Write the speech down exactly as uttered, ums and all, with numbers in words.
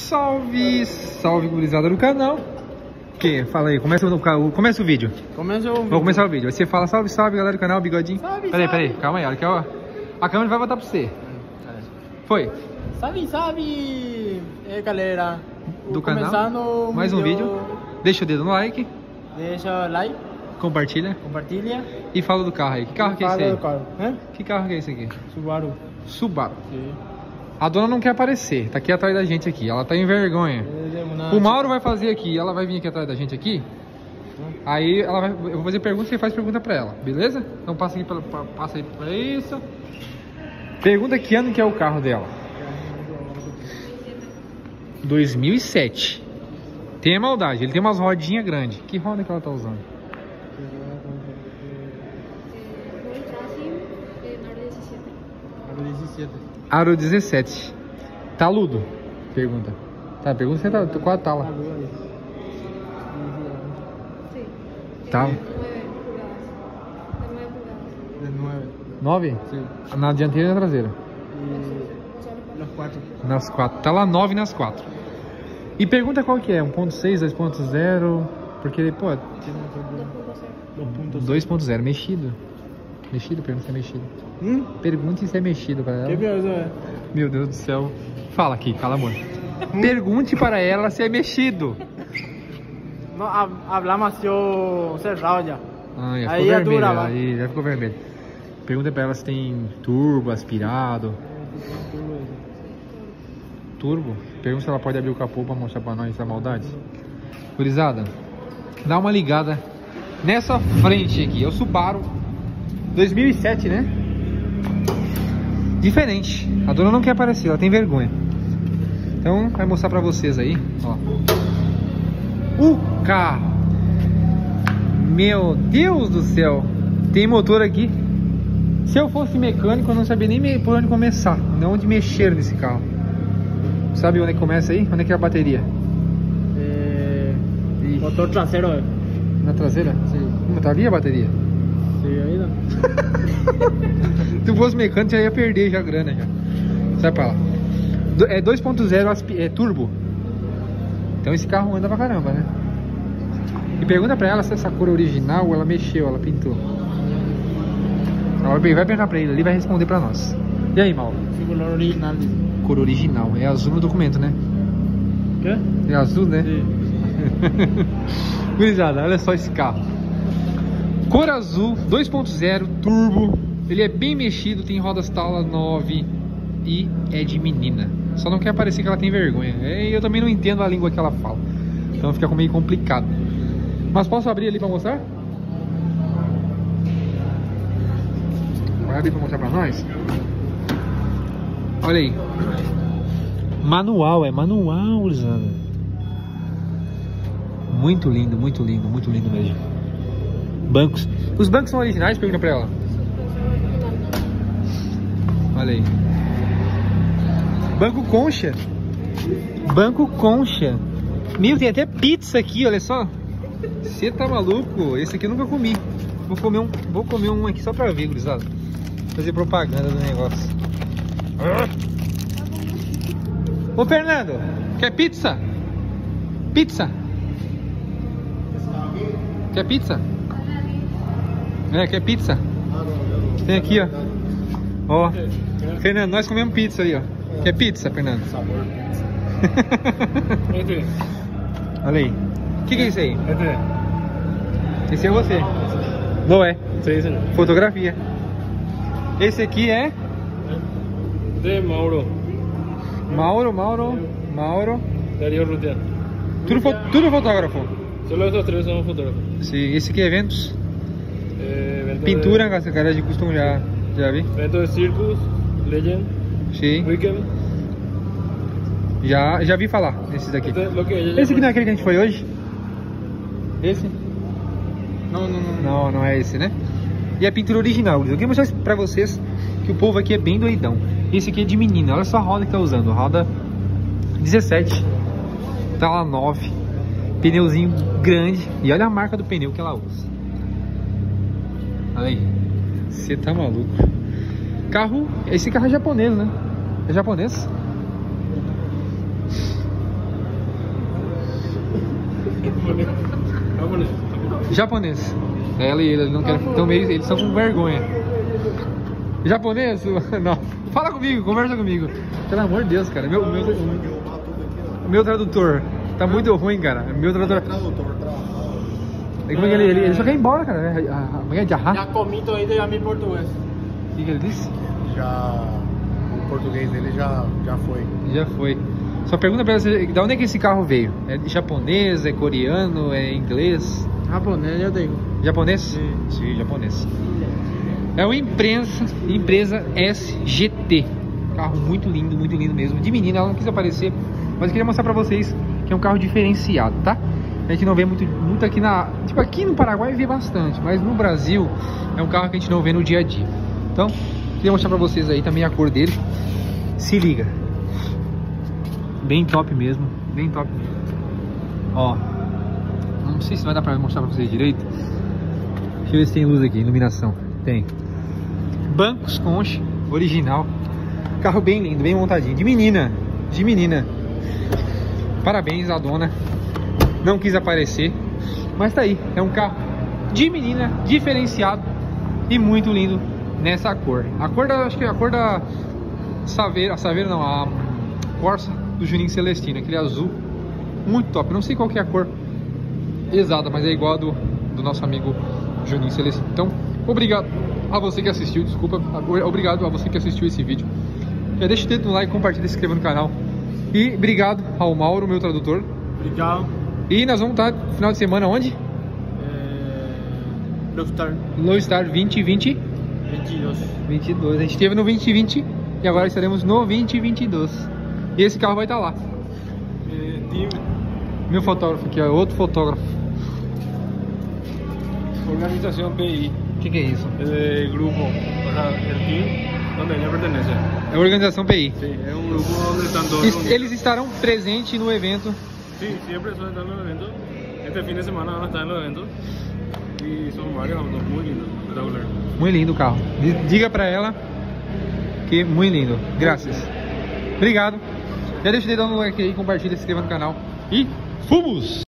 Salve, salve, gurizada do canal. Que? Fala aí, começa, no, começa o vídeo. Começa o vídeo. Vou começar o vídeo. Aí você fala salve, salve, galera do canal, bigodinho. Salve, peraí, salve. peraí, calma aí, olha que ó. A câmera vai voltar pra você. Foi. Salve, salve, é, galera. Do canal. Começando Mais um vídeo. Deixa o dedo no like. Deixa o like. Compartilha. Compartilha. E fala do carro aí. Que carro que é esse aí? Carro. Hã? Que carro que é esse aqui? Subaru. Subaru. Sim. A dona não quer aparecer. Tá aqui atrás da gente aqui. Ela tá em vergonha. O Mauro vai fazer aqui. Ela vai vir aqui atrás da gente aqui. Aí ela vai, eu vou fazer pergunta e você faz pergunta pra ela. Beleza? Então passa aqui pra, pra, passa aí pra isso. Pergunta que ano que é o carro dela. dois mil e sete. Tem a maldade. Ele tem umas rodinhas grandes. Que roda que ela tá usando? Aro dezessete. Taludo? Pergunta. Tá, pergunta se tá, qual a tala? Tá. nove? Na dianteira e na traseira? Nas quatro. Nas quatro. Tá lá nove nas quatro. E pergunta qual que é? um ponto seis, dois ponto zero? Porque, pô... dois ponto zero, mexido. Mexido? Pergunta se é mexido. Hum? Pergunte se é mexido para ela. Que pior é? Meu Deus do céu. Fala aqui, fala, amor. Pergunte para ela se é mexido. No, hablamos yo cerrado já. Ah, já Aí ficou é vermelho. dura, vai. Aí já ficou vermelho. Pergunta pra ela se tem turbo, aspirado. Turbo? Pergunta se ela pode abrir o capô pra mostrar pra nós a maldade. Gurizada, dá uma ligada nessa frente aqui. É o Subaru dois mil e sete, né? Diferente. A dona não quer aparecer, ela tem vergonha. Então, vai mostrar pra vocês aí, ó. O carro. Meu Deus do céu. Tem motor aqui. Se eu fosse mecânico, eu não sabia nem por onde começar. Não onde mexer nesse carro. Sabe onde é que começa aí? Onde é que é a bateria? É... Motor traseiro. Na traseira? Sim. Não tá ali a bateria? Sim, ainda. Se tu fosse mecânico, já ia perder já a grana já. Sai pra lá. É dois ponto zero é turbo. Então esse carro anda pra caramba, né? E pergunta pra ela se essa cor original ela mexeu, ela pintou. Ela vai perguntar pra ele, ele vai responder pra nós. E aí, Mauro? Cor original. Cor original. É azul no documento, né? Quê? É azul, né? Sim. Gurizada, olha só esse carro. Cor azul, dois ponto zero, turbo. Ele é bem mexido, tem rodas Tala nove e é de menina. Só não quer parecer que ela tem vergonha. E eu também não entendo a língua que ela fala. Então fica meio complicado. Mas posso abrir ali pra mostrar? Vai abrir pra mostrar pra nós? Olha aí. Manual, é manual, Lisandra. Muito lindo, muito lindo, muito lindo mesmo. Bancos. Os bancos são originais? Pergunta pra ela. Olha aí. Banco concha. Banco concha. Meu, tem até pizza aqui, olha só. Você tá maluco? Esse aqui eu nunca comi. Vou comer um, vou comer um aqui só pra ver, gurizada. Fazer propaganda do negócio. Ô Fernando, quer pizza? Pizza? Quer pizza? É, quer pizza? Tem aqui, ó. Ó, Fernando, nós comemos pizza aí, ó. Quer pizza, Fernando? Sabor pizza. Olha aí. O que, que é isso aí? Este. Esse é você. Não é? Sim, sim. Fotografia. Esse aqui é? De Mauro. Mauro, Mauro, Mauro. Dario Rudian. Tudo, fo tudo fotógrafo. Solo estos tres son fotógrafos. Sim, esse aqui é eventos. Eh, evento Pintura, de, essa cara de costume já, já vi. evento de Circus, Legend, Sim. Weekend. Já, já vi falar desses daqui. Este, lo que ella Esse aqui llama- não é aquele que a gente foi hoje? Esse? No, no, no. Não, não é esse, né? E a pintura original. Eu queria mostrar pra vocês que o povo aqui é bem doidão. Esse aqui é de menina. Olha só a roda que tá usando. Roda dezessete. Tá lá nove. Pneuzinho grande. E olha a marca do pneu que ela usa. Olha aí. Você tá maluco. Carro. Esse carro é japonês, né? É japonês? Japonês. Ela e ele, ele não querem. Então meio, eles estão com vergonha. Japonês? Não. Fala comigo, conversa comigo. Pelo amor de Deus, cara. Meu, meu, meu tradutor tá muito ruim, cara. Meu tradutor. E como é que ele, ele, ele só quer ir embora, cara. Como é que é? Já comi ainda já me português. O que, que ele disse? Já. O português dele já, já foi. Já foi. Só pergunta pra você, de onde é que esse carro veio? É de japonês, é coreano, é inglês? Japonês, eu digo. Japonês? Sim. Sim, japonês. É uma empresa, empresa S G T. Carro muito lindo, muito lindo mesmo. De menina, ela não quis aparecer, mas eu queria mostrar pra vocês que é um carro diferenciado, tá? A gente não vê muito, muito aqui na... Tipo, aqui no Paraguai vê bastante, mas no Brasil é um carro que a gente não vê no dia a dia. Então, queria mostrar pra vocês aí também a cor dele. Se liga. Bem top mesmo, bem top mesmo. Ó, não sei se vai dar pra mostrar pra vocês direito. Deixa eu ver se tem luz aqui, iluminação. Tem. Bancos Concha, original. Carro bem lindo, bem montadinho. De menina, de menina. Parabéns à dona. Não quis aparecer, mas tá aí. É um carro de menina, diferenciado e muito lindo nessa cor. A cor da, acho que é a cor da Saveira, a Saveira não, a Corsa do Juninho Celestino, aquele azul, muito top. Não sei qual que é a cor exata, mas é igual a do, do nosso amigo Juninho Celestino. Então, obrigado a você que assistiu, desculpa, obrigado a você que assistiu esse vídeo. Já deixa o dedo no like, compartilha, se inscreva no canal. E obrigado ao Mauro, meu tradutor. Obrigado. E nós vamos estar no final de semana onde? É... Lowstar. Lowstar vinte vinte vinte e dois. vinte e dois. A gente esteve no vinte e vinte e agora estaremos no vinte e vinte e dois. E esse carro vai estar lá. É, team. Meu fotógrafo aqui, ó, outro fotógrafo. Organização P I. O que, que é isso? É grupo. O sea, el team onde ella pertenece. É a organização P I. Sí, é um grupo onde estão todos. Es- Eles estarão presentes no evento. Sí, siempre suelen estar en los eventos. Este fin de semana van a estar en los eventos. Y son varios autos muy lindos, espectacular. Muito lindo o carro. D- Diga pra ela que muito lindo. Graças. Obrigado. Já deixa o dedão no like aí, compartilha, se inscreva no canal. E fomos!